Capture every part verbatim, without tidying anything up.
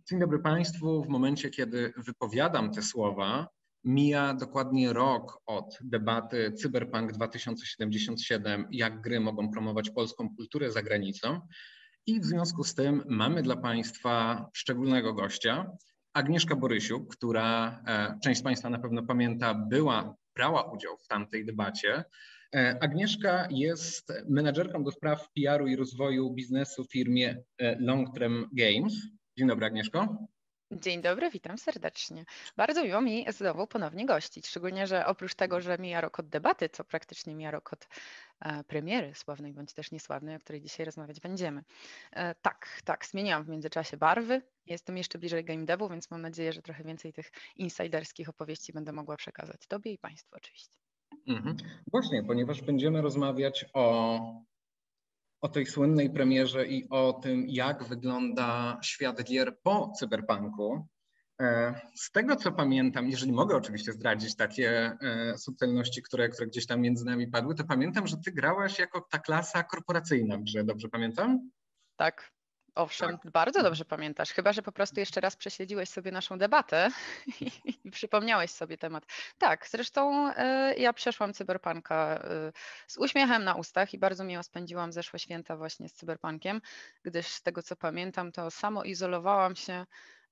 Dzień dobry Państwu. W momencie, kiedy wypowiadam te słowa, mija dokładnie rok od debaty Cyberpunk dwa tysiące siedemdziesiąt siedem, jak gry mogą promować polską kulturę za granicą. I w związku z tym mamy dla Państwa szczególnego gościa, Agnieszka Borysiuk, która, część z Państwa na pewno pamięta, była, brała udział w tamtej debacie. Agnieszka jest menadżerką do spraw P R u i rozwoju biznesu w firmie Long Term Games. Dzień dobry, Agnieszko. Dzień dobry, witam serdecznie. Bardzo miło mi znowu ponownie gościć, szczególnie, że oprócz tego, że mija rok od debaty, co praktycznie mija rok od e, premiery sławnej bądź też niesławnej, o której dzisiaj rozmawiać będziemy. E, tak, tak, zmieniłam w międzyczasie barwy, jestem jeszcze bliżej game devu, więc mam nadzieję, że trochę więcej tych insiderskich opowieści będę mogła przekazać Tobie i Państwu oczywiście. Mhm. Właśnie, ponieważ będziemy rozmawiać o o tej słynnej premierze i o tym, jak wygląda świat gier po cyberpunku. Z tego, co pamiętam, jeżeli mogę oczywiście zdradzić takie subtelności, które, które gdzieś tam między nami padły, to pamiętam, że ty grałaś jako ta klasa korporacyjna w grze, dobrze pamiętam? Tak. Owszem, Tak. bardzo dobrze pamiętasz, chyba że po prostu jeszcze raz prześledziłeś sobie naszą debatę i, i przypomniałeś sobie temat. Tak, zresztą y, ja przeszłam cyberpunka y, z uśmiechem na ustach i bardzo miło spędziłam zeszłe święta właśnie z cyberpunkiem, gdyż z tego co pamiętam, to samoizolowałam się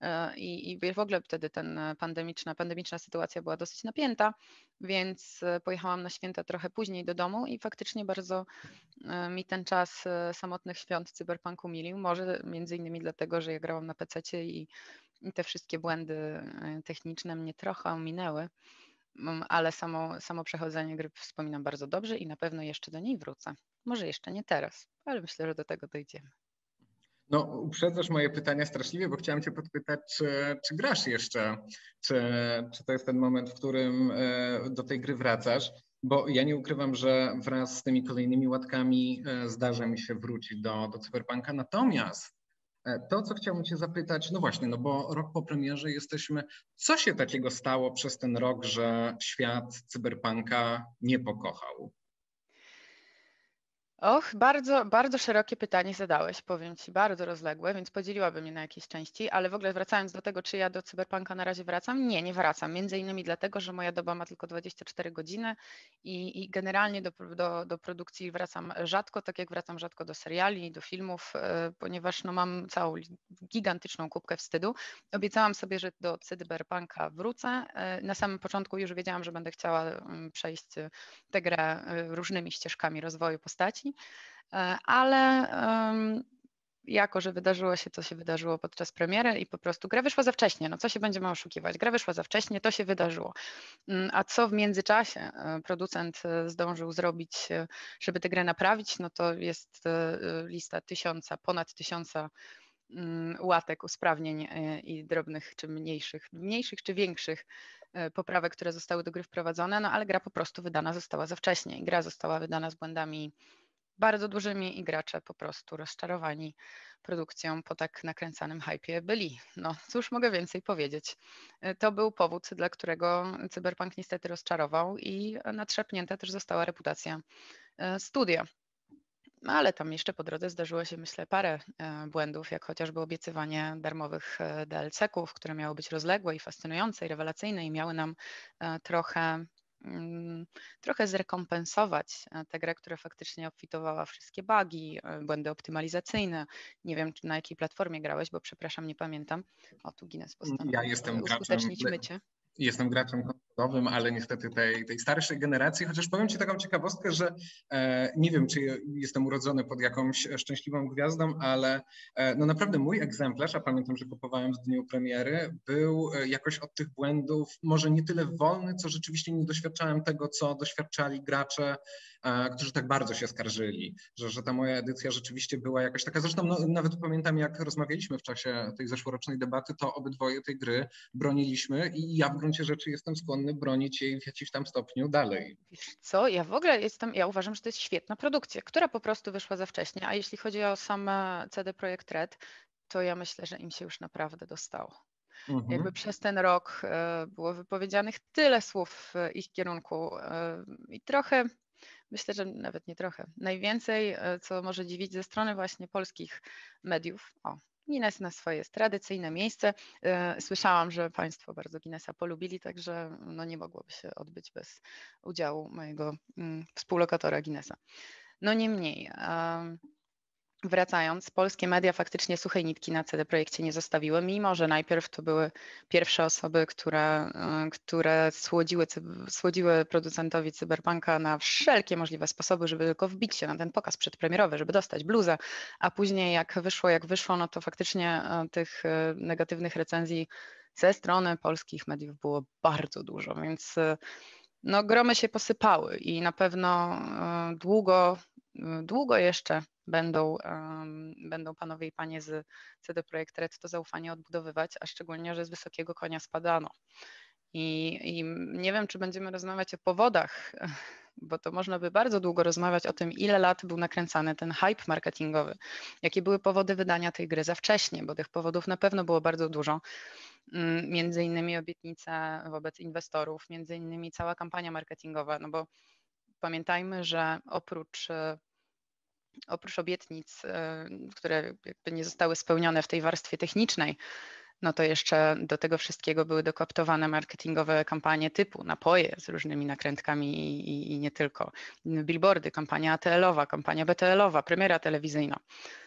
i, i w ogóle wtedy ten pandemiczna, pandemiczna sytuacja była dosyć napięta, więc pojechałam na święta trochę później do domu i faktycznie bardzo mi ten czas samotnych świąt cyberpunku milił. Może między innymi dlatego, że ja grałam na pececie i, i te wszystkie błędy techniczne mnie trochę ominęły, ale samo, samo przechodzenie gry wspominam bardzo dobrze i na pewno jeszcze do niej wrócę. Może jeszcze nie teraz, ale myślę, że do tego dojdziemy. No, uprzedzasz moje pytania straszliwie, bo chciałem cię podpytać, czy, czy grasz jeszcze, czy, czy to jest ten moment, w którym do tej gry wracasz, bo ja nie ukrywam, że wraz z tymi kolejnymi łatkami zdarza mi się wrócić do, do Cyberpunka, natomiast to, co chciałbym cię zapytać, no właśnie, no bo rok po premierze jesteśmy, co się takiego stało przez ten rok, że świat Cyberpunka nie pokochał? Och, bardzo, bardzo szerokie pytanie zadałeś, powiem Ci, bardzo rozległe, więc podzieliłabym je na jakieś części, ale w ogóle wracając do tego, czy ja do cyberpunka na razie wracam? Nie, nie wracam, między innymi dlatego, że moja doba ma tylko dwadzieścia cztery godziny i, i generalnie do, do, do produkcji wracam rzadko, tak jak wracam rzadko do seriali, do filmów, yy, ponieważ no, mam całą gigantyczną kubkę wstydu. Obiecałam sobie, że do cyberpunka wrócę. Yy, na samym początku już wiedziałam, że będę chciała yy, przejść tę grę yy, różnymi ścieżkami rozwoju postaci, ale um, jako, że wydarzyło się, co się wydarzyło podczas premiery i po prostu gra wyszła za wcześnie, no co się będziemy oszukiwać, gra wyszła za wcześnie, to się wydarzyło. A co w międzyczasie producent zdążył zrobić, żeby tę grę naprawić, no to jest lista tysiąca, ponad tysiąca łatek, usprawnień i drobnych czy mniejszych, mniejszych czy większych poprawek, które zostały do gry wprowadzone, no ale gra po prostu wydana została za wcześnie. Gra została wydana z błędami bardzo dużymi i gracze po prostu rozczarowani produkcją po tak nakręcanym hypie byli. No cóż mogę więcej powiedzieć. To był powód, dla którego Cyberpunk niestety rozczarował i natrzepnięta też została reputacja studia. Ale tam jeszcze po drodze zdarzyło się, myślę, parę błędów, jak chociażby obiecywanie darmowych D L C-ków, które miały być rozległe i fascynujące i rewelacyjne i miały nam trochę trochę zrekompensować tę grę, która faktycznie obfitowała wszystkie bugi, błędy optymalizacyjne. Nie wiem, czy na jakiej platformie grałeś, bo przepraszam, nie pamiętam. O, tu Guinness postanowił Ja jestem graczem, uskutecznić mycie. Jestem graczem konsolowym, ale niestety tej, tej starszej generacji, chociaż powiem Ci taką ciekawostkę, że e, nie wiem, czy jestem urodzony pod jakąś szczęśliwą gwiazdą, ale e, no naprawdę mój egzemplarz, a pamiętam, że kupowałem w dniu premiery, był jakoś od tych błędów może nie tyle wolny, co rzeczywiście nie doświadczałem tego, co doświadczali gracze, e, którzy tak bardzo się skarżyli, że, że ta moja edycja rzeczywiście była jakaś taka. Zresztą no, nawet pamiętam, jak rozmawialiśmy w czasie tej zeszłorocznej debaty, to obydwoje tej gry broniliśmy i ja w gruncie rzeczy jestem skłonny bronić jej w jakimś tam stopniu dalej. Wiesz co, ja w ogóle jestem, ja uważam, że to jest świetna produkcja, która po prostu wyszła za wcześnie, a jeśli chodzi o same C D Projekt Red, to ja myślę, że im się już naprawdę dostało. Mhm. Jakby przez ten rok było wypowiedzianych tyle słów w ich kierunku i trochę, myślę, że nawet nie trochę, najwięcej, co może dziwić ze strony właśnie polskich mediów, o, Guinness na swoje jest tradycyjne miejsce. Słyszałam, że Państwo bardzo Guinnessa polubili, także no nie mogłoby się odbyć bez udziału mojego współlokatora Guinnessa. No niemniej, wracając, polskie media faktycznie suchej nitki na C D Projekcie nie zostawiły, mimo że najpierw to były pierwsze osoby, które, które słodziły, słodziły producentowi Cyberpunka na wszelkie możliwe sposoby, żeby tylko wbić się na ten pokaz przedpremierowy, żeby dostać bluzę, a później jak wyszło, jak wyszło, no to faktycznie tych negatywnych recenzji ze strony polskich mediów było bardzo dużo, więc no, gromy się posypały i na pewno długo, długo jeszcze będą, um, będą panowie i panie z C D Projekt Red to zaufanie odbudowywać, a szczególnie, że z wysokiego konia spadano. I, I nie wiem, czy będziemy rozmawiać o powodach, bo to można by bardzo długo rozmawiać o tym, ile lat był nakręcany ten hype marketingowy, jakie były powody wydania tej gry za wcześnie, bo tych powodów na pewno było bardzo dużo. Między innymi obietnice wobec inwestorów, między innymi cała kampania marketingowa, no bo pamiętajmy, że oprócz Oprócz obietnic, które jakby nie zostały spełnione w tej warstwie technicznej, no to jeszcze do tego wszystkiego były dokoptowane marketingowe kampanie typu napoje z różnymi nakrętkami i, i, i nie tylko. Billboardy, kampania A T L-owa, kampania B T L-owa, premiera telewizyjna.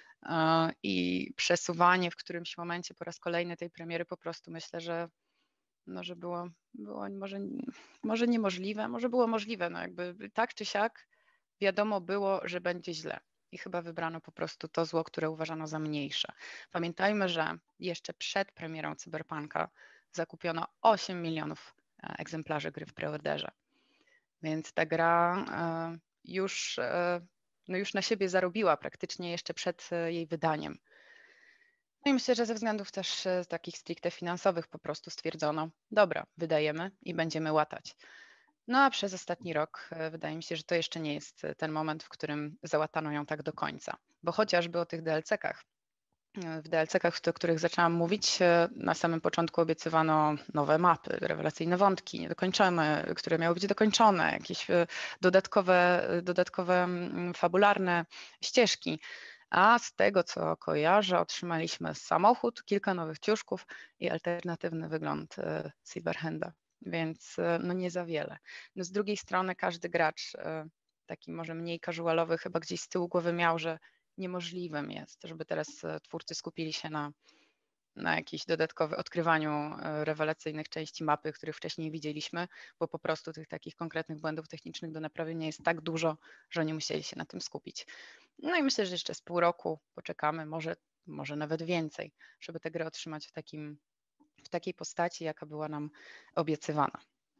I przesuwanie w którymś momencie po raz kolejny tej premiery po prostu myślę, że, no, że było, było może, może niemożliwe, może było możliwe, no jakby tak czy siak wiadomo było, że będzie źle. I chyba wybrano po prostu to zło, które uważano za mniejsze. Pamiętajmy, że jeszcze przed premierą Cyberpunka zakupiono osiem milionów egzemplarzy gry w preorderze. Więc ta gra już, no już na siebie zarobiła praktycznie jeszcze przed jej wydaniem. No i myślę, że ze względów też takich stricte finansowych po prostu stwierdzono, dobra, wydajemy i będziemy łatać. No a przez ostatni rok wydaje mi się, że to jeszcze nie jest ten moment, w którym załatano ją tak do końca. Bo chociażby o tych D L C-kach. W D L C-kach, o których zaczęłam mówić, na samym początku obiecywano nowe mapy, rewelacyjne wątki niedokończone, które miały być dokończone, jakieś dodatkowe, dodatkowe fabularne ścieżki. A z tego, co kojarzę, otrzymaliśmy samochód, kilka nowych ciuszków i alternatywny wygląd Silverhanda. Więc no nie za wiele. No z drugiej strony każdy gracz, taki może mniej casualowy, chyba gdzieś z tyłu głowy miał, że niemożliwym jest, żeby teraz twórcy skupili się na, na jakimś dodatkowym odkrywaniu rewelacyjnych części mapy, których wcześniej widzieliśmy, bo po prostu tych takich konkretnych błędów technicznych do naprawienia jest tak dużo, że nie musieli się na tym skupić. No i myślę, że jeszcze z pół roku poczekamy, może, może nawet więcej, żeby tę grę otrzymać w takim w takiej postaci, jaka była nam obiecywana.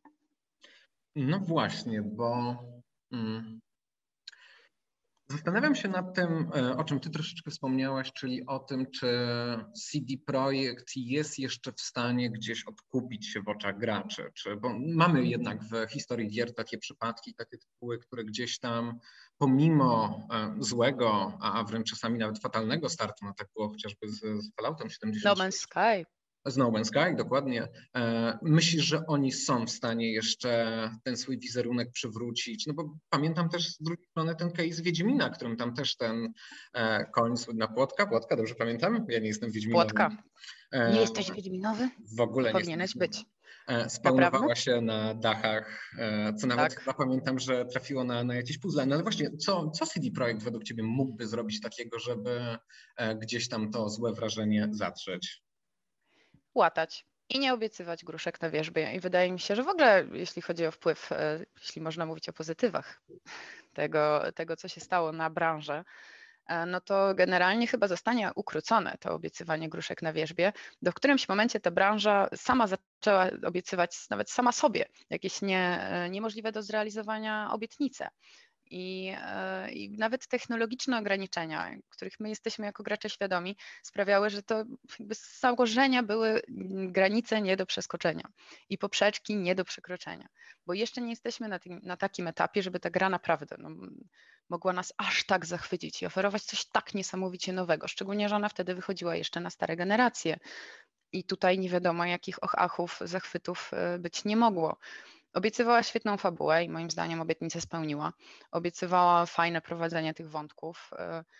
No właśnie, bo mm, zastanawiam się nad tym, o czym ty troszeczkę wspomniałaś, czyli o tym, czy C D Projekt jest jeszcze w stanie gdzieś odkupić się w oczach graczy, czy, bo mamy jednak w historii gier takie przypadki, takie tytuły, które gdzieś tam pomimo złego, a wręcz czasami nawet fatalnego startu, no tak było chociażby z, z Falloutem siedemdziesiąt No Man's Sky. Z No Man's Sky, dokładnie. Myślisz, że oni są w stanie jeszcze ten swój wizerunek przywrócić? No bo pamiętam też z drugiej strony ten case Wiedźmina, którym tam też ten koń na Płotka, Płotka, dobrze pamiętam? Ja nie jestem Wiedźminowy. Płotka. Nie jesteś Wiedźminowy? W ogóle nie nie powinieneś być. Spełnowała Naprawdę? się na dachach, co nawet Tak. chyba pamiętam, że trafiło na, na jakieś puzzle. No ale właśnie, co, co C D Projekt według ciebie mógłby zrobić takiego, żeby gdzieś tam to złe wrażenie zatrzeć? Łatać i nie obiecywać gruszek na wierzbie. I wydaje mi się, że w ogóle jeśli chodzi o wpływ, jeśli można mówić o pozytywach tego, tego co się stało na branżę, no to generalnie chyba zostanie ukrócone to obiecywanie gruszek na wierzbie, do w którymś momencie ta branża sama zaczęła obiecywać nawet sama sobie jakieś nie, niemożliwe do zrealizowania obietnice. I, I nawet technologiczne ograniczenia, których my jesteśmy jako gracze świadomi, sprawiały, że to jakby z założenia były granice nie do przeskoczenia i poprzeczki nie do przekroczenia, bo jeszcze nie jesteśmy na, tym, na takim etapie, żeby ta gra naprawdę no, mogła nas aż tak zachwycić i oferować coś tak niesamowicie nowego, szczególnie, że ona wtedy wychodziła jeszcze na stare generacje i tutaj nie wiadomo jakich och-achów, zachwytów być nie mogło. Obiecywała świetną fabułę i moim zdaniem obietnicę spełniła. Obiecywała fajne prowadzenie tych wątków.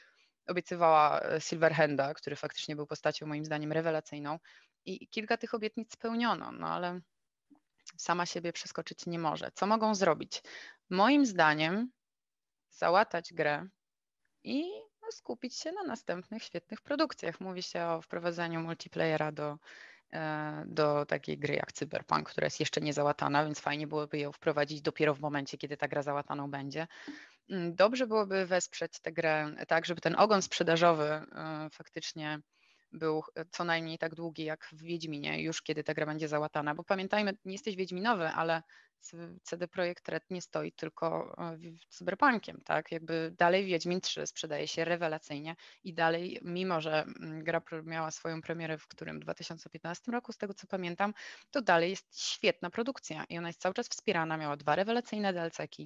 obiecywała Silverhanda, który faktycznie był postacią moim zdaniem rewelacyjną i kilka tych obietnic spełniono, no ale sama siebie przeskoczyć nie może. Co mogą zrobić? Moim zdaniem załatać grę i no, skupić się na następnych świetnych produkcjach. Mówi się o wprowadzaniu multiplayera do, do takiej gry jak Cyberpunk, która jest jeszcze nie załatana, więc fajnie byłoby ją wprowadzić dopiero w momencie, kiedy ta gra załataną będzie. Dobrze byłoby wesprzeć tę grę tak, żeby ten ogon sprzedażowy faktycznie był co najmniej tak długi jak w Wiedźminie, już kiedy ta gra będzie załatana, bo pamiętajmy, nie jesteś Wiedźminowy, ale C D Projekt Red nie stoi tylko Cyberpunkiem, tak? Jakby dalej Wiedźmin trzy sprzedaje się rewelacyjnie i dalej, mimo że gra miała swoją premierę w którym dwa tysiące piętnastym roku, z tego co pamiętam, to dalej jest świetna produkcja i ona jest cały czas wspierana, miała dwa rewelacyjne D L C-ki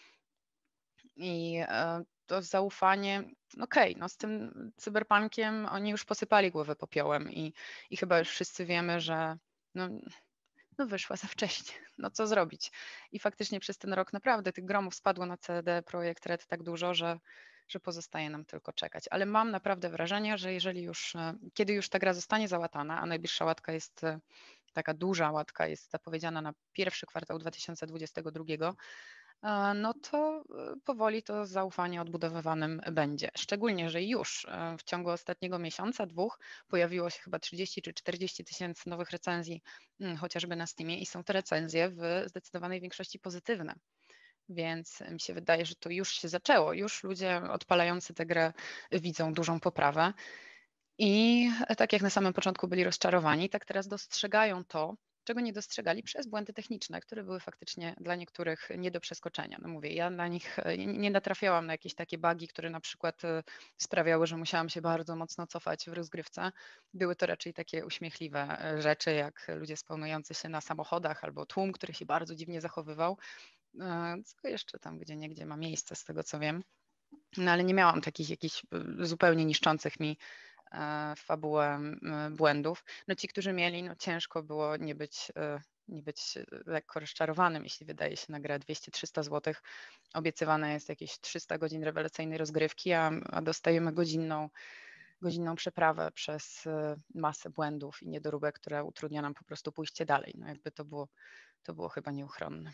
i to zaufanie, okej, okay, no z tym Cyberpunkiem oni już posypali głowę popiołem i, i chyba już wszyscy wiemy, że no, no wyszła za wcześnie, no co zrobić. I faktycznie przez ten rok naprawdę tych gromów spadło na C D Projekt Red tak dużo, że, że pozostaje nam tylko czekać. Ale mam naprawdę wrażenie, że jeżeli już, kiedy już ta gra zostanie załatana, a najbliższa łatka jest, taka duża łatka jest zapowiedziana na pierwszy kwartał dwa tysiące dwudziestego drugiego, no to powoli to zaufanie odbudowywanym będzie. Szczególnie, że już w ciągu ostatniego miesiąca, dwóch pojawiło się chyba trzydzieści czy czterdzieści tysięcy nowych recenzji, chociażby na Steamie i są te recenzje w zdecydowanej większości pozytywne. Więc mi się wydaje, że to już się zaczęło. Już ludzie odpalający tę grę widzą dużą poprawę. I tak jak na samym początku byli rozczarowani, tak teraz dostrzegają to, czego nie dostrzegali przez błędy techniczne, które były faktycznie dla niektórych nie do przeskoczenia. No mówię, ja na nich nie natrafiałam na jakieś takie bugi, które na przykład sprawiały, że musiałam się bardzo mocno cofać w rozgrywce. Były to raczej takie uśmiechliwe rzeczy, jak ludzie spawnujący się na samochodach albo tłum, który się bardzo dziwnie zachowywał, co jeszcze tam gdzie niegdzie ma miejsce z tego co wiem. No ale nie miałam takich jakichś zupełnie niszczących mi fabułę błędów. No ci, którzy mieli, no ciężko było nie być, nie być lekko rozczarowanym, jeśli wydaje się na grę dwieście trzysta złotych. Obiecywane jest jakieś trzysta godzin rewelacyjnej rozgrywki, a, a dostajemy godzinną, godzinną przeprawę przez masę błędów i niedoróbek, które utrudnia nam po prostu pójście dalej. No jakby to było, to było chyba nieuchronne.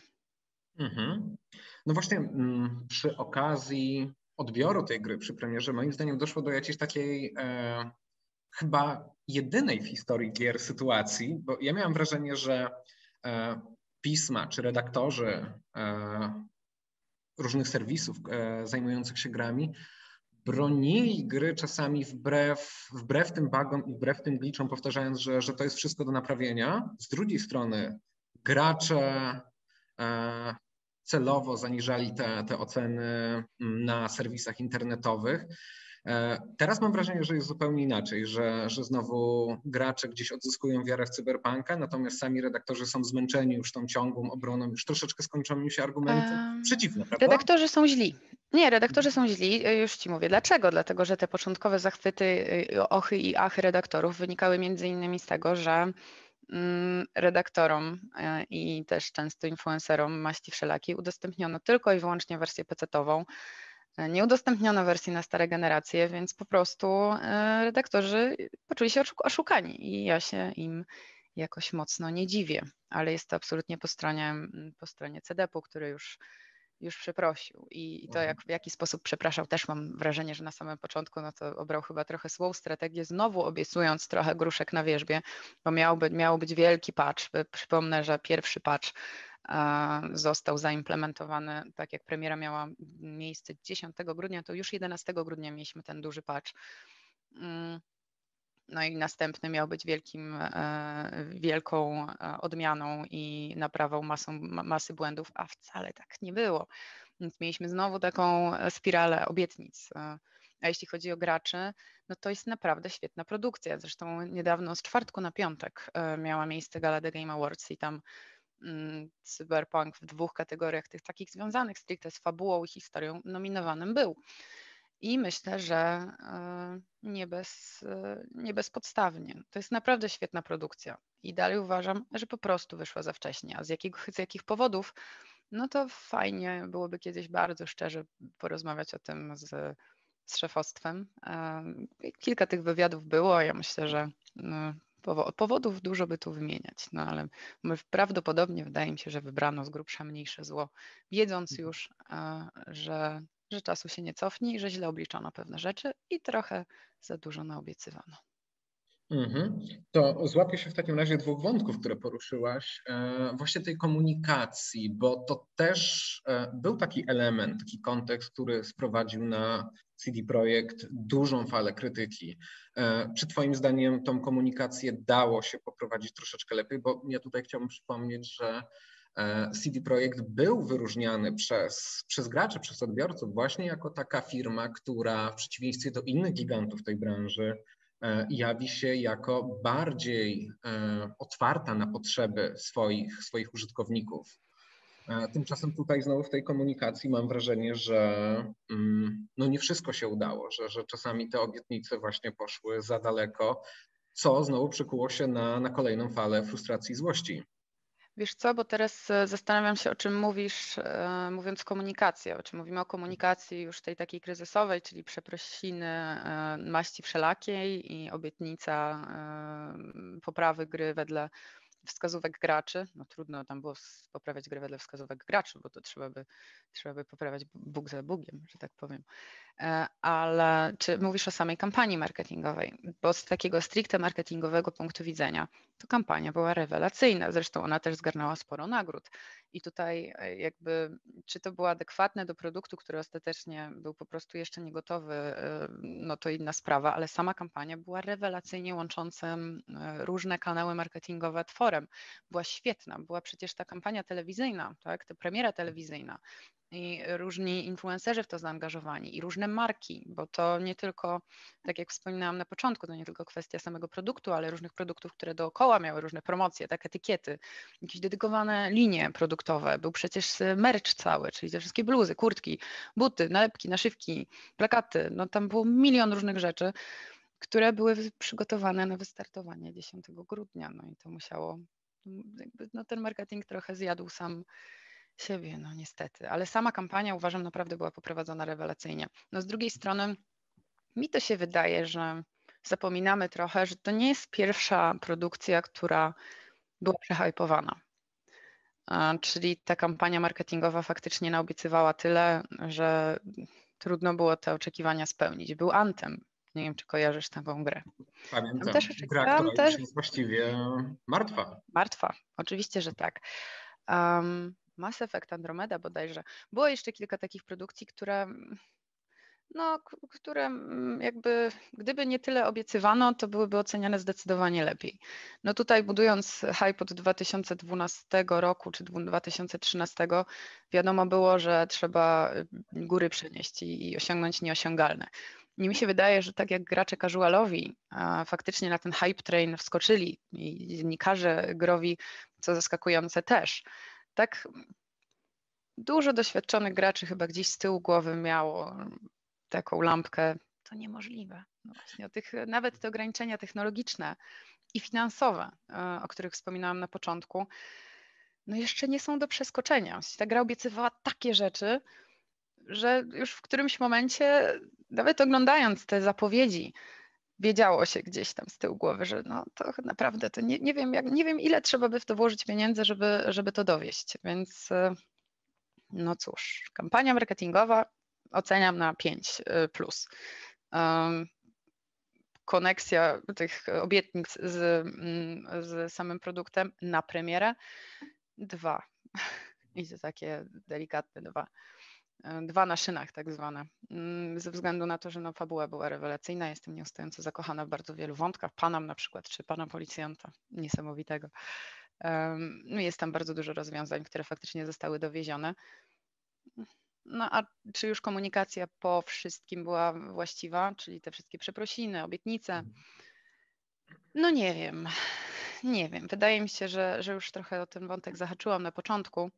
Mhm. No właśnie m, przy okazji odbioru tej gry przy premierze moim zdaniem doszło do jakiejś takiej e, chyba jedynej w historii gier sytuacji, bo ja miałem wrażenie, że e, pisma czy redaktorzy e, różnych serwisów e, zajmujących się grami bronili gry czasami wbrew, wbrew tym bugom i wbrew tym glitchom, powtarzając, że, że to jest wszystko do naprawienia. Z drugiej strony gracze e, celowo zaniżali te, te oceny na serwisach internetowych. Teraz mam wrażenie, że jest zupełnie inaczej, że, że znowu gracze gdzieś odzyskują wiarę w Cyberpunka, natomiast sami redaktorzy są zmęczeni już tą ciągłą obroną, już troszeczkę skończą im się argumenty. Przeciwne, prawda? Redaktorzy są źli. Nie, redaktorzy są źli, już Ci mówię. Dlaczego? Dlatego, że te początkowe zachwyty, ochy i achy redaktorów wynikały między innymi z tego, że redaktorom i też często influencerom maści wszelakiej udostępniono tylko i wyłącznie wersję pecetową. Nie udostępniono wersji na stare generacje, więc po prostu redaktorzy poczuli się oszukani i ja się im jakoś mocno nie dziwię, ale jest to absolutnie po stronie, po stronie C D P u, który już już przeprosił i to jak, w jaki sposób przepraszał też mam wrażenie, że na samym początku no to obrał chyba trochę złą strategię, znowu obiecując trochę gruszek na wierzbie, bo miał, by, miał być wielki patch. Przypomnę, że pierwszy patch został zaimplementowany, tak jak premiera miała miejsce dziesiątego grudnia, to już jedenastego grudnia mieliśmy ten duży patch. No i następny miał być wielkim, wielką odmianą i naprawą masą, masy błędów, a wcale tak nie było. Więc mieliśmy znowu taką spiralę obietnic. A jeśli chodzi o graczy, no to jest naprawdę świetna produkcja. Zresztą niedawno z czwartku na piątek miała miejsce Gala The Game Awards i tam Cyberpunk w dwóch kategoriach, tych takich związanych stricte z fabułą i historią, nominowanym był. I myślę, że nie, bez, nie bezpodstawnie. To jest naprawdę świetna produkcja. I dalej uważam, że po prostu wyszła za wcześnie. A z jakich, z jakich powodów? No to fajnie byłoby kiedyś bardzo szczerze porozmawiać o tym z z szefostwem. Kilka tych wywiadów było, ja myślę, że powodów dużo by tu wymieniać, no ale prawdopodobnie wydaje mi się, że wybrano z grubsza mniejsze zło, wiedząc już, że, że czasu się nie cofnie i że źle obliczono pewne rzeczy i trochę za dużo naobiecywano. Mhm. To złapię się w takim razie dwóch wątków, które poruszyłaś, e, właśnie tej komunikacji, bo to też e, był taki element, taki kontekst, który sprowadził na C D Projekt dużą falę krytyki. E, czy Twoim zdaniem tą komunikację dało się poprowadzić troszeczkę lepiej? Bo ja tutaj chciałbym przypomnieć, że e, C D Projekt był wyróżniany przez, przez graczy, przez odbiorców właśnie jako taka firma, która w przeciwieństwie do innych gigantów tej branży jawi się jako bardziej otwarta na potrzeby swoich, swoich użytkowników. Tymczasem tutaj znowu w tej komunikacji mam wrażenie, że no nie wszystko się udało, że, że czasami te obietnice właśnie poszły za daleko, co znowu przykuło się na, na kolejną falę frustracji i złości. Wiesz co, bo teraz zastanawiam się, o czym mówisz, mówiąc komunikację. Czy mówimy o komunikacji już tej takiej kryzysowej, czyli przeprosiny maści wszelakiej i obietnica poprawy gry wedle wskazówek graczy. No trudno tam było poprawiać grę wedle wskazówek graczy, bo to trzeba by, trzeba by poprawiać bóg za bugiem, że tak powiem. Ale czy mówisz o samej kampanii marketingowej? Bo z takiego stricte marketingowego punktu widzenia to kampania była rewelacyjna. Zresztą ona też zgarnęła sporo nagród. I tutaj jakby, czy to było adekwatne do produktu, który ostatecznie był po prostu jeszcze nie gotowy, no to inna sprawa, ale sama kampania była rewelacyjnie łączącym różne kanały marketingowe tworem. Była świetna, była przecież ta kampania telewizyjna, tak, ta premiera telewizyjna. I różni influencerzy w to zaangażowani i różne marki, bo to nie tylko, tak jak wspominałam na początku, to nie tylko kwestia samego produktu, ale różnych produktów, które dookoła miały różne promocje, tak, etykiety, jakieś dedykowane linie produktowe. Był przecież merch cały, czyli te wszystkie bluzy, kurtki, buty, nalepki, naszywki, plakaty. No tam było milion różnych rzeczy, które były przygotowane na wystartowanie dziesiątego grudnia. No i to musiało, jakby, no ten marketing trochę zjadł sam siebie, no niestety, ale sama kampania uważam naprawdę była poprowadzona rewelacyjnie. No z drugiej strony mi to się wydaje, że zapominamy trochę, że to nie jest pierwsza produkcja, która była przehypowana. Czyli ta kampania marketingowa faktycznie naobiecywała tyle, że trudno było te oczekiwania spełnić. Był Anthem. Nie wiem, czy kojarzysz taką grę. Pamiętam, Tam też gra, tam która też już jest właściwie martwa. Martwa, oczywiście, że tak. Um, Mass Effect Andromeda bodajże. Było jeszcze kilka takich produkcji, które, no, które jakby, gdyby nie tyle obiecywano, to byłyby oceniane zdecydowanie lepiej. No tutaj budując hype od dwa tysiące dwunastego roku czy dwa tysiące trzynastego, wiadomo było, że trzeba góry przenieść i, i osiągnąć nieosiągalne. I mi się wydaje, że tak jak gracze casualowi a faktycznie na ten hype train wskoczyli i dziennikarze growi, co zaskakujące też, tak dużo doświadczonych graczy chyba gdzieś z tyłu głowy miało taką lampkę, to niemożliwe. No właśnie, o tych, nawet te ograniczenia technologiczne i finansowe, o których wspominałam na początku, no jeszcze nie są do przeskoczenia. Ta gra obiecywała takie rzeczy, że już w którymś momencie, nawet oglądając te zapowiedzi, wiedziało się gdzieś tam z tyłu głowy, że no to naprawdę to nie, nie wiem, jak, nie wiem ile trzeba by w to włożyć pieniędzy, żeby, żeby to dowieść. Więc no cóż, kampania marketingowa oceniam na pięć plus. Um, koneksja tych obietnic z, z samym produktem na premierę dwa. I to takie delikatne dwa. Dwa na szynach tak zwane. Ze względu na to, że no, fabuła była rewelacyjna, jestem nieustająco zakochana w bardzo wielu wątkach. Panam na przykład, czy pana policjanta, niesamowitego. Um, jest tam bardzo dużo rozwiązań, które faktycznie zostały dowiezione. No a czy już komunikacja po wszystkim była właściwa, czyli te wszystkie przeprosiny, obietnice? No nie wiem, nie wiem. Wydaje mi się, że, że już trochę o ten wątek zahaczyłam na początku.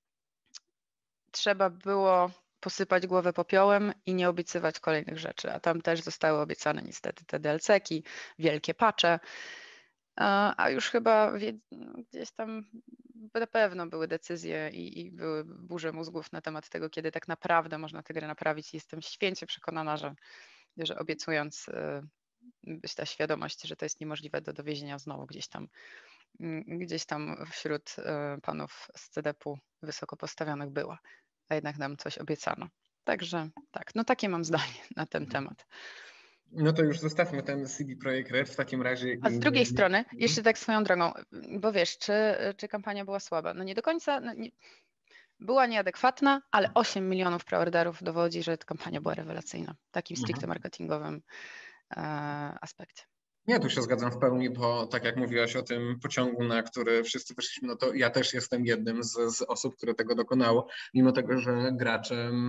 Trzeba było posypać głowę popiołem i nie obiecywać kolejnych rzeczy, a tam też zostały obiecane niestety te D L C-ki, wielkie patche, a już chyba gdzieś tam na pewno były decyzje i, i były burze mózgów na temat tego, kiedy tak naprawdę można tę grę naprawić. Jestem święcie przekonana, że, że obiecując, być ta świadomość, że to jest niemożliwe do dowiezienia znowu gdzieś tam, gdzieś tam wśród panów z C D P-u wysoko postawionych była, a jednak nam coś obiecano. Także tak, no takie mam zdanie na ten temat. No to już zostawmy ten C D Projekt Red w takim razie. A z drugiej strony, jeszcze tak swoją drogą, bo wiesz, czy, czy kampania była słaba? No nie do końca, no nie, była nieadekwatna, ale osiem milionów preorderów dowodzi, że ta kampania była rewelacyjna w takim stricte marketingowym e, aspekcie. Nie, tu się zgadzam w pełni, bo tak jak mówiłaś o tym pociągu, na który wszyscy wyszliśmy, no to ja też jestem jednym z, z osób, które tego dokonało, mimo tego, że graczem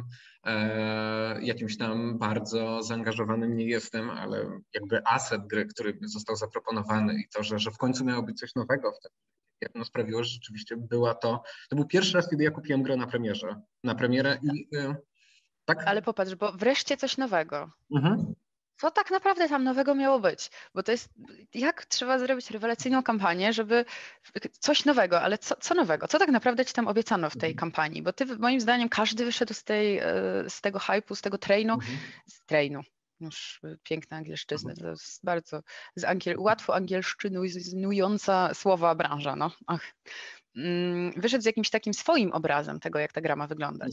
e, jakimś tam bardzo zaangażowanym nie jestem, ale jakby aset gry, który został zaproponowany i to, że, że w końcu miało być coś nowego w tym, no sprawiło, że rzeczywiście była to, to był pierwszy raz, kiedy ja kupiłem grę na premierze, na premierę i e, tak. Ale popatrz, bo wreszcie coś nowego. Mhm. Co tak naprawdę tam nowego miało być? Bo to jest, jak trzeba zrobić rewelacyjną kampanię, żeby coś nowego, ale co, co nowego? Co tak naprawdę ci tam obiecano w tej kampanii? Bo ty, moim zdaniem, każdy wyszedł z, tej, z tego hype'u, z tego trainu, Mhm. z trainu, już piękne angielszczyzny, to jest bardzo z angiel, łatwo angielszczynująca słowa branża, no. Ach. Wyszedł z jakimś takim swoim obrazem tego, jak ta gra ma wyglądać.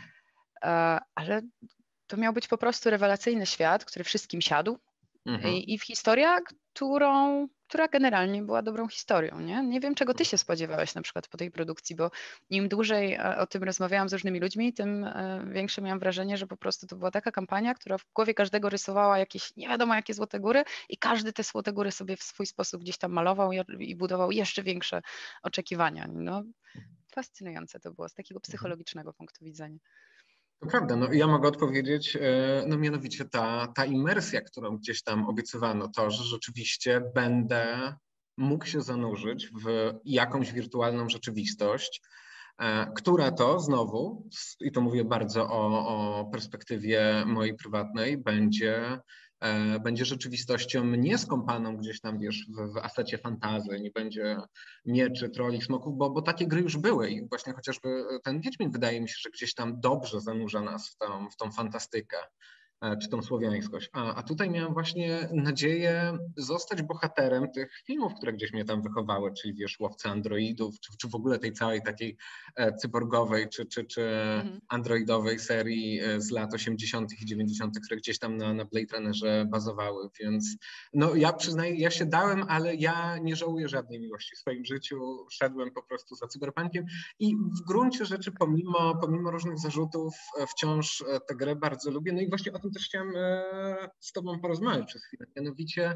Mhm. Ale to miał być po prostu rewelacyjny świat, który wszystkim siadł mhm. i, i w historia, którą, która generalnie była dobrą historią. Nie? Nie wiem, czego ty się spodziewałeś na przykład po tej produkcji, bo im dłużej o tym rozmawiałam z różnymi ludźmi, tym większe miałam wrażenie, że po prostu to była taka kampania, która w głowie każdego rysowała jakieś nie wiadomo jakie złote góry i każdy te złote góry sobie w swój sposób gdzieś tam malował i, i budował jeszcze większe oczekiwania. No, fascynujące to było z takiego psychologicznego punktu widzenia. To prawda, no ja mogę odpowiedzieć, no mianowicie ta, ta imersja, którą gdzieś tam obiecywano, to, że rzeczywiście będę mógł się zanurzyć w jakąś wirtualną rzeczywistość, która to znowu, i to mówię bardzo o, o perspektywie mojej prywatnej, będzie, będzie rzeczywistością nie skąpaną gdzieś tam, wiesz, w, w asecie fantasy, nie będzie mieczy, troli, smoków, bo, bo takie gry już były i właśnie chociażby ten Wiedźmin wydaje mi się, że gdzieś tam dobrze zanurza nas w tą, w tą fantastykę, czy tą słowiańskość. A, a tutaj miałem właśnie nadzieję zostać bohaterem tych filmów, które gdzieś mnie tam wychowały, czyli wiesz, Łowcy Androidów, czy, czy w ogóle tej całej takiej e, cyborgowej, czy, czy, czy mhm. androidowej serii z lat osiemdziesiątych i dziewięćdziesiątych, które gdzieś tam na, na Blade Runnerze bazowały, więc no ja przyznaję, ja się dałem, ale ja nie żałuję żadnej miłości w swoim życiu, szedłem po prostu za cyberpunkiem i w gruncie rzeczy pomimo, pomimo różnych zarzutów wciąż tę grę bardzo lubię, no i właśnie o tym też chciałem z tobą porozmawiać przez chwilę. Mianowicie,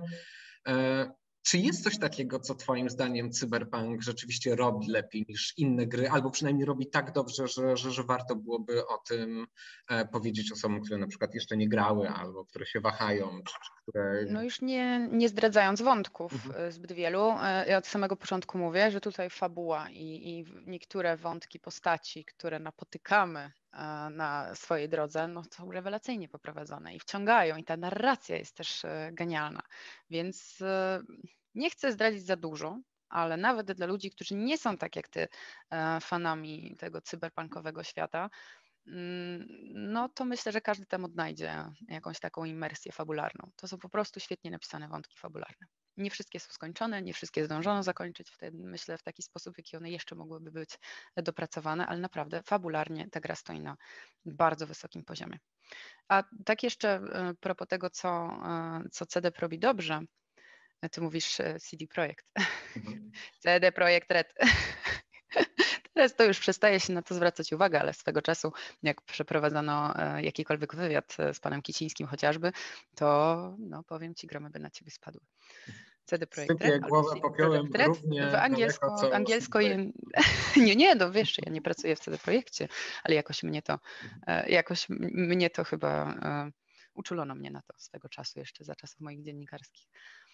czy jest coś takiego, co twoim zdaniem Cyberpunk rzeczywiście robi lepiej niż inne gry, albo przynajmniej robi tak dobrze, że, że, że warto byłoby o tym powiedzieć osobom, które na przykład jeszcze nie grały, albo które się wahają, czy, czy które... No już nie, nie zdradzając wątków mhm. zbyt wielu, ja od samego początku mówię, że tutaj fabuła i, i niektóre wątki postaci, które napotykamy na swojej drodze, no są rewelacyjnie poprowadzone i wciągają i ta narracja jest też genialna, więc nie chcę zdradzić za dużo, ale nawet dla ludzi, którzy nie są tak jak ty fanami tego cyberpunkowego świata, no to myślę, że każdy tam odnajdzie jakąś taką imersję fabularną. To są po prostu świetnie napisane wątki fabularne. Nie wszystkie są skończone, nie wszystkie zdążono zakończyć, wtedy myślę w taki sposób, w jaki one jeszcze mogłyby być dopracowane, ale naprawdę fabularnie ta gra stoi na bardzo wysokim poziomie. A tak jeszcze a propos tego, co, co C D robi dobrze, ty mówisz C D Projekt. Mhm. C D Projekt Red. Teraz to już przestaje się na to zwracać uwagę, ale swego czasu, jak przeprowadzono jakikolwiek wywiad z panem Kicińskim chociażby, to no powiem ci, gromy by na ciebie spadły. C D Projekt Red albo głowę popiołem Red, równie w angielsko, daleko, co angielsko nie, nie, no wiesz, ja nie pracuję w C D Projekcie, ale jakoś mnie to, jakoś mnie to chyba, uczulono mnie na to swego czasu jeszcze za czasów moich dziennikarskich.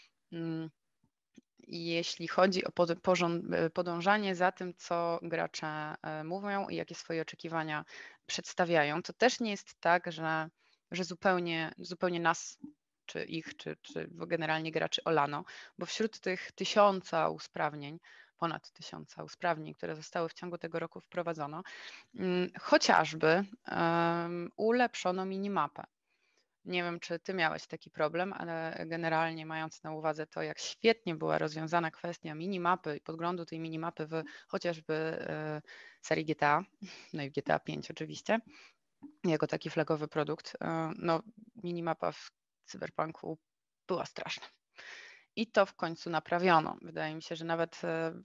Jeśli chodzi o podążanie za tym, co gracze mówią i jakie swoje oczekiwania przedstawiają, to też nie jest tak, że, że zupełnie, zupełnie nas, czy ich, czy, czy generalnie graczy olano, bo wśród tych tysiąca usprawnień ponad tysiąca usprawnień, które zostały w ciągu tego roku wprowadzono. Chociażby um, ulepszono minimapę. Nie wiem, czy ty miałeś taki problem, ale generalnie mając na uwadze to, jak świetnie była rozwiązana kwestia minimapy i podglądu tej minimapy w chociażby e, serii G T A, no i w G T A pięć oczywiście, jako taki flagowy produkt, e, no minimapa w Cyberpunku była straszna. I to w końcu naprawiono. Wydaje mi się, że nawet e,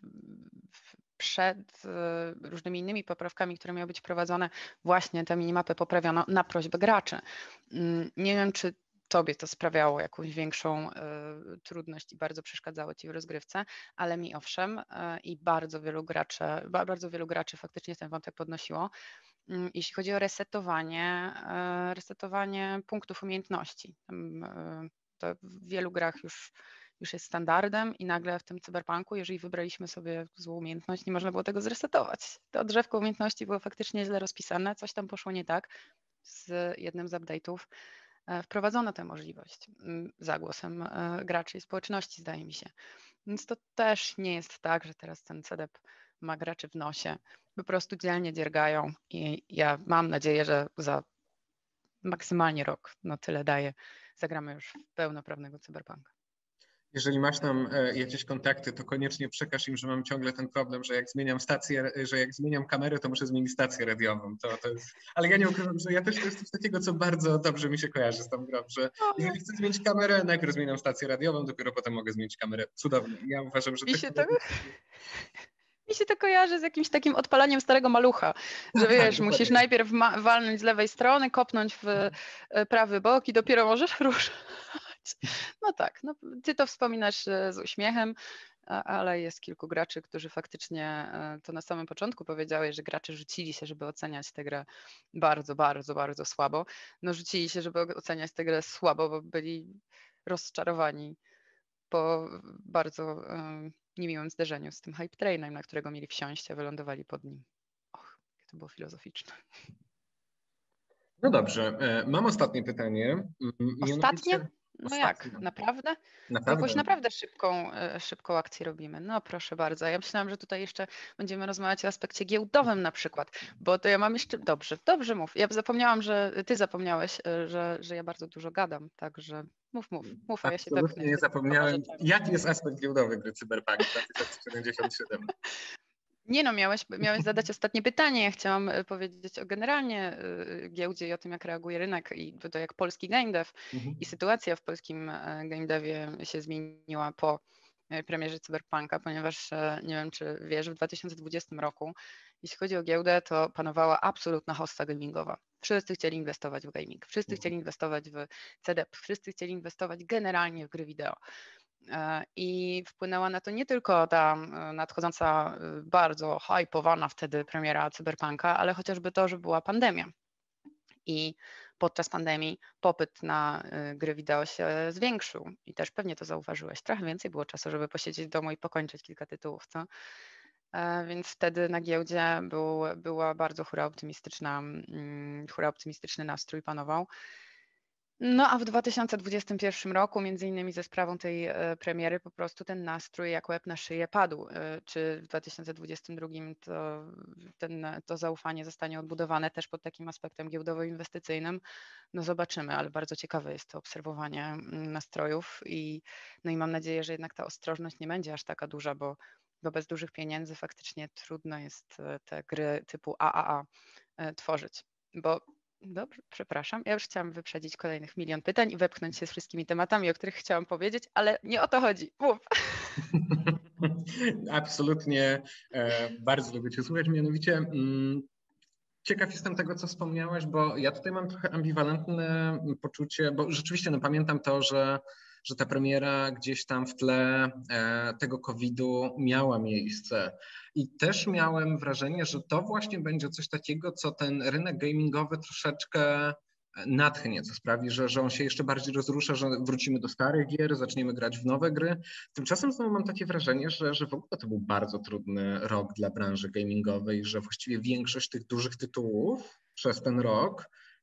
przed e, różnymi innymi poprawkami, które miały być wprowadzone, właśnie te minimapy poprawiono na prośbę graczy. Nie wiem, czy tobie to sprawiało jakąś większą y, trudność i bardzo przeszkadzało ci w rozgrywce, ale mi owszem y, i bardzo wielu graczy, bardzo wielu graczy faktycznie ten wątek podnosiło. Y, jeśli chodzi o resetowanie, y, resetowanie punktów umiejętności. Y, to w wielu grach już już jest standardem i nagle w tym cyberpunku, jeżeli wybraliśmy sobie złą umiejętność, nie można było tego zresetować. To drzewko umiejętności było faktycznie źle rozpisane, coś tam poszło nie tak. Z jednym z update'ów wprowadzono tę możliwość za głosem graczy i społeczności, zdaje mi się. Więc to też nie jest tak, że teraz ten C D P ma graczy w nosie. Po prostu dzielnie dziergają i ja mam nadzieję, że za maksymalnie rok, no tyle daje, zagramy już w pełnoprawnego cyberpunka. Jeżeli masz tam jakieś kontakty, to koniecznie przekaż im, że mam ciągle ten problem, że jak zmieniam stację, że jak zmieniam kamerę, to muszę zmienić stację radiową. To, to jest... Ale ja nie ukrywam, że ja też to jest coś takiego, co bardzo dobrze mi się kojarzy z tą grą, że jeżeli chcę zmienić kamerę, najpierw zmieniam stację radiową, dopiero potem mogę zmienić kamerę. Cudownie. Ja uważam, że... Mi się to... Mi się to kojarzy z jakimś takim odpalaniem starego malucha, że tak, wiesz, tak, musisz najpierw walnąć z lewej strony, kopnąć w prawy bok i dopiero możesz ruszać. No tak, no, ty to wspominasz z uśmiechem, ale jest kilku graczy, którzy faktycznie to na samym początku powiedziały, że gracze rzucili się, żeby oceniać tę grę bardzo, bardzo, bardzo słabo. No rzucili się, żeby oceniać tę grę słabo, bo byli rozczarowani po bardzo niemiłym zderzeniu z tym hype trainem, na którego mieli wsiąść, a wylądowali pod nim. Och, jakie to było filozoficzne. No dobrze, mam ostatnie pytanie. Ostatnie? No ostatnie. Jak? Naprawdę? Naprawdę? Jakąś naprawdę szybką, szybką akcję robimy. No proszę bardzo. Ja myślałam, że tutaj jeszcze będziemy rozmawiać o aspekcie giełdowym na przykład, bo to ja mam jeszcze... Dobrze, dobrze mów. Ja zapomniałam, że ty zapomniałeś, że, że ja bardzo dużo gadam, także mów, mów, mów, a ja się Absolutnie nie zapomniałem. Jaki jest aspekt giełdowy gry Cyberpunk dwa tysiące siedemdziesiąt siedem? Nie no, miałeś, miałeś zadać ostatnie pytanie. Ja chciałam powiedzieć o generalnie giełdzie i o tym, jak reaguje rynek i to jak polski game dev mhm. i sytuacja w polskim game devie się zmieniła po premierze Cyberpunka, ponieważ nie wiem, czy wiesz, w dwa tysiące dwudziestym roku, jeśli chodzi o giełdę, to panowała absolutna hossa gamingowa. Wszyscy chcieli inwestować w gaming, wszyscy chcieli inwestować w C D P, wszyscy chcieli inwestować generalnie w gry wideo. I wpłynęła na to nie tylko ta nadchodząca, bardzo hypowana wtedy premiera Cyberpunka, ale chociażby to, że była pandemia. I podczas pandemii popyt na gry wideo się zwiększył i też pewnie to zauważyłeś. Trochę więcej było czasu, żeby posiedzieć w domu i pokończyć kilka tytułów, co? Więc wtedy na giełdzie był, była bardzo hura optymistyczna, hura optymistyczny nastrój panował. No a w dwa tysiące dwudziestym pierwszym roku, między innymi ze sprawą tej premiery, po prostu ten nastrój jak łeb na szyję padł. Czy w dwa tysiące dwudziestym drugim to, ten, to zaufanie zostanie odbudowane też pod takim aspektem giełdowo-inwestycyjnym? No zobaczymy, ale bardzo ciekawe jest to obserwowanie nastrojów i, no i mam nadzieję, że jednak ta ostrożność nie będzie aż taka duża, bo, bo bez dużych pieniędzy faktycznie trudno jest te gry typu A A A tworzyć, bo Dobrze, przepraszam. Ja już chciałam wyprzedzić kolejnych milion pytań i wepchnąć się z wszystkimi tematami, o których chciałam powiedzieć, ale nie o to chodzi. Mów. Absolutnie. E, bardzo lubię Cię słuchać. Mianowicie mm, ciekaw jestem tego, co wspomniałaś, bo ja tutaj mam trochę ambiwalentne poczucie, bo rzeczywiście no, pamiętam to, że że ta premiera gdzieś tam w tle e, tego kowida miała miejsce. I też miałem wrażenie, że to właśnie będzie coś takiego, co ten rynek gamingowy troszeczkę natchnie, co sprawi, że, że on się jeszcze bardziej rozrusza, że wrócimy do starych gier, zaczniemy grać w nowe gry. Tymczasem znowu mam takie wrażenie, że, że w ogóle to był bardzo trudny rok dla branży gamingowej, że właściwie większość tych dużych tytułów przez ten rok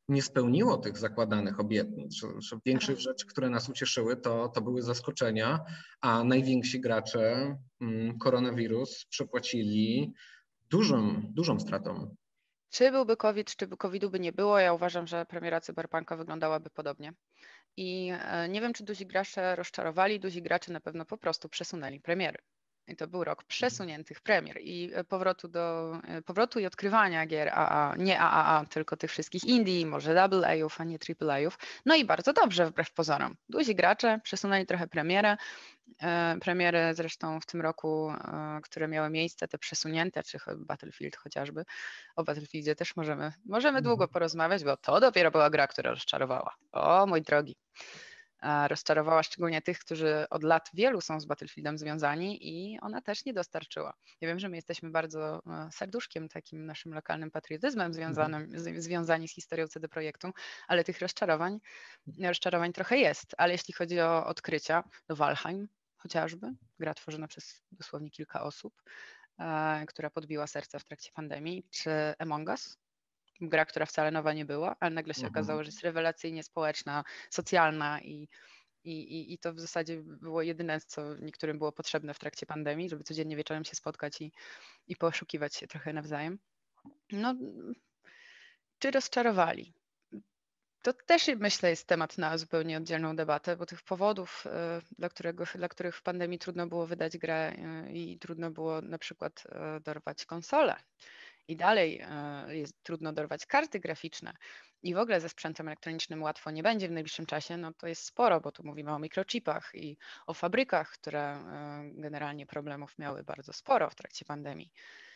nie spełniło tych zakładanych obietnic, że, że większość rzeczy, które nas ucieszyły, to, to były zaskoczenia, a najwięksi gracze mm, koronawirus przepłacili dużą, dużą stratą. Czy byłby COVID, czy by kowida by nie było, ja uważam, że premiera Cyberpunka wyglądałaby podobnie. I nie wiem, czy duzi gracze rozczarowali, duzi gracze na pewno po prostu przesunęli premiery. I to był rok przesuniętych premier i powrotu do powrotu i odkrywania gier A A, nie A A A, tylko tych wszystkich indie, może double A-ów, a nie triple A-ów. No i bardzo dobrze wbrew pozorom. Duzi gracze przesunęli trochę premierę. Premiery zresztą w tym roku, które miały miejsce, te przesunięte, czy Battlefield chociażby. O Battlefieldzie też możemy, możemy długo porozmawiać, bo to dopiero była gra, która rozczarowała. O mój drogi. Rozczarowała szczególnie tych, którzy od lat wielu są z Battlefieldem związani i ona też nie dostarczyła. Ja wiem, że my jesteśmy bardzo serduszkiem, takim naszym lokalnym patriotyzmem związanym, z, związani z historią C D Projektu, ale tych rozczarowań, rozczarowań trochę jest. Ale jeśli chodzi o odkrycia, to Valheim chociażby, gra tworzona przez dosłownie kilka osób, e, która podbiła serca w trakcie pandemii, czy Among Us, gra, która wcale nowa nie była, ale nagle się okazało, że jest rewelacyjnie społeczna, socjalna i, i, i to w zasadzie było jedyne, co niektórym było potrzebne w trakcie pandemii, żeby codziennie wieczorem się spotkać i, i poszukiwać się trochę nawzajem. No, czy rozczarowali? To też myślę jest temat na zupełnie oddzielną debatę, bo tych powodów, dla, którego, dla których w pandemii trudno było wydać grę i trudno było na przykład dorwać konsolę, i dalej jest trudno dorwać karty graficzne i w ogóle ze sprzętem elektronicznym łatwo nie będzie w najbliższym czasie, no to jest sporo, bo tu mówimy o mikrochipach i o fabrykach, które generalnie problemów miały bardzo sporo w trakcie pandemii.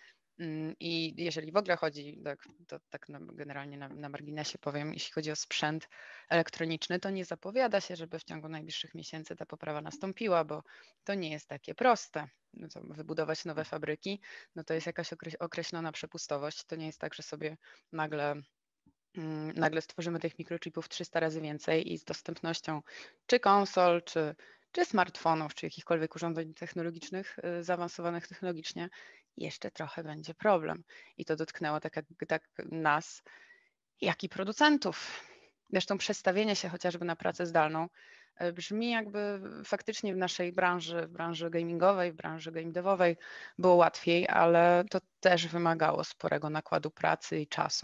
I jeżeli w ogóle chodzi, tak, to tak generalnie na, na marginesie powiem, jeśli chodzi o sprzęt elektroniczny, to nie zapowiada się, żeby w ciągu najbliższych miesięcy ta poprawa nastąpiła, bo to nie jest takie proste. No to wybudować nowe fabryki, no to jest jakaś określona przepustowość. To nie jest tak, że sobie nagle, nagle stworzymy tych mikrochipów trzysta razy więcej i z dostępnością czy konsol, czy, czy smartfonów, czy jakichkolwiek urządzeń technologicznych, zaawansowanych technologicznie, jeszcze trochę będzie problem. I to dotknęło tak jak tak nas, jak i producentów. Zresztą przestawienie się chociażby na pracę zdalną brzmi jakby faktycznie w naszej branży, w branży gamingowej, w branży game devowej było łatwiej, ale to też wymagało sporego nakładu pracy i czasu.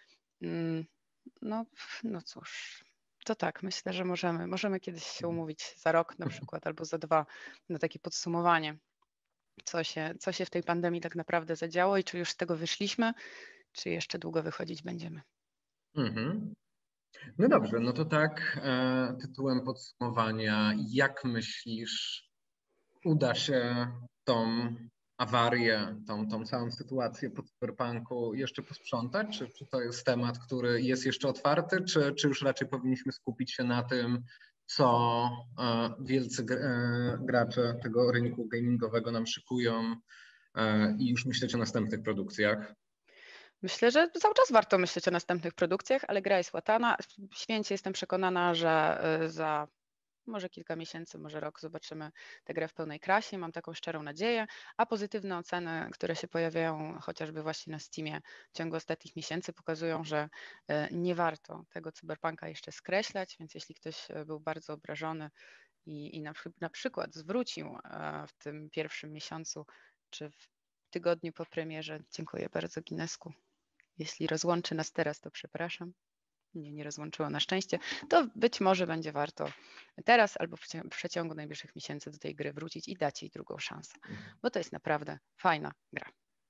No, no cóż, to tak, myślę, że możemy, możemy kiedyś się umówić za rok na przykład albo za dwa na takie podsumowanie, co się, co się w tej pandemii tak naprawdę zadziało i czy już z tego wyszliśmy, czy jeszcze długo wychodzić będziemy. Mhm. No dobrze, no to tak e, tytułem podsumowania, jak myślisz, uda się tą awarię, tą, tą całą sytuację po cyberpunku jeszcze posprzątać? Czy, czy to jest temat, który jest jeszcze otwarty, czy, czy już raczej powinniśmy skupić się na tym, co e, wielcy e, gracze tego rynku gamingowego nam szykują e, i już myśleć o następnych produkcjach? Myślę, że cały czas warto myśleć o następnych produkcjach, ale gra jest łatana. Święcie jestem przekonana, że za może kilka miesięcy, może rok zobaczymy tę grę w pełnej krasie. Mam taką szczerą nadzieję, a pozytywne oceny, które się pojawiają chociażby właśnie na Steamie w ciągu ostatnich miesięcy pokazują, że nie warto tego cyberpunka jeszcze skreślać, więc jeśli ktoś był bardzo obrażony i, i na, na przykład zwrócił w tym pierwszym miesiącu czy w tygodniu po premierze, dziękuję bardzo Guinnessku. Jeśli rozłączy nas teraz, to przepraszam. Nie, nie rozłączyło na szczęście. To być może będzie warto teraz albo w przeciągu najbliższych miesięcy do tej gry wrócić i dać jej drugą szansę, bo to jest naprawdę fajna gra.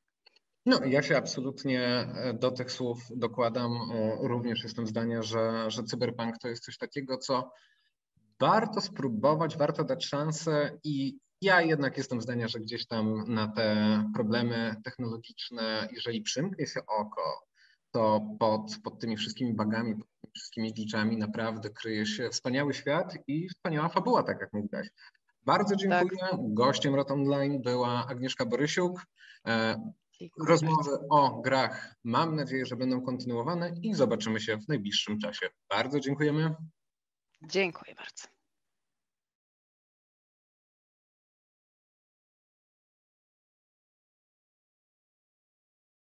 No, ja się absolutnie do tych słów dokładam. Również jestem zdania, że, że cyberpunk to jest coś takiego, co warto spróbować, warto dać szansę i ja jednak jestem zdania, że gdzieś tam na te problemy technologiczne, jeżeli przymknie się oko, to pod, pod tymi wszystkimi bugami, pod tymi wszystkimi glitchami naprawdę kryje się wspaniały świat i wspaniała fabuła, tak jak mówiłaś. Bardzo dziękuję. Tak. Gościem Rot Online była Agnieszka Borysiuk. Dziękuję Rozmowy bardzo. O grach mam nadzieję, że będą kontynuowane i zobaczymy się w najbliższym czasie. Bardzo dziękujemy. Dziękuję bardzo.